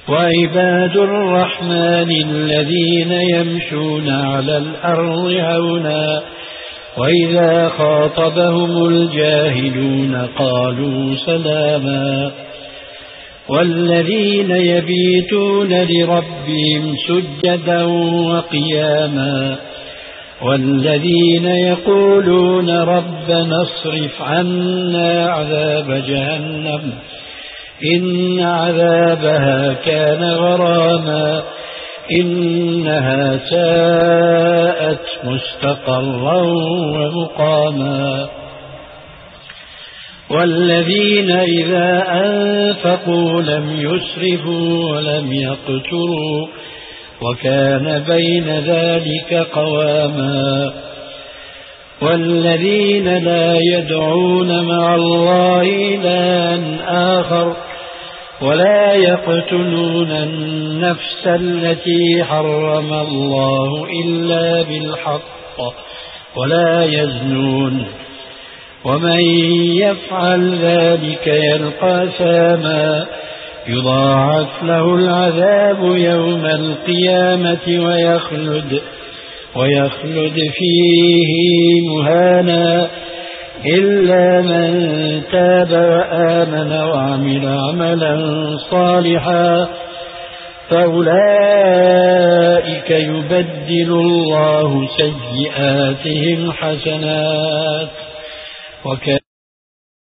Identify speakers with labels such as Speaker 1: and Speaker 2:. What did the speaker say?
Speaker 1: وعباد الرحمن الذين يمشون على الأرض هونا وإذا خاطبهم الجاهلون قالوا سلاما والذين يبيتون لربهم سجدا وقياما والذين يقولون ربنا اصرف عنا عذاب جهنم إن عذابها كان غراما إنها ساءت مستقرا ومقاما والذين إذا أنفقوا لم يسرفوا ولم يقتروا وكان بين ذلك قواما والذين لا يدعون مع الله إلها آخر ولا يقتلون النفس التي حرم الله إلا بالحق ولا يزنون ومن يفعل ذلك يلقى أثاما يضاعف له العذاب يوم القيامة ويخلد فيه مهانا إلا من تاب وآمن وعمل عملا صالحا فأولئك يبدل الله سيئاتهم حسنات وكان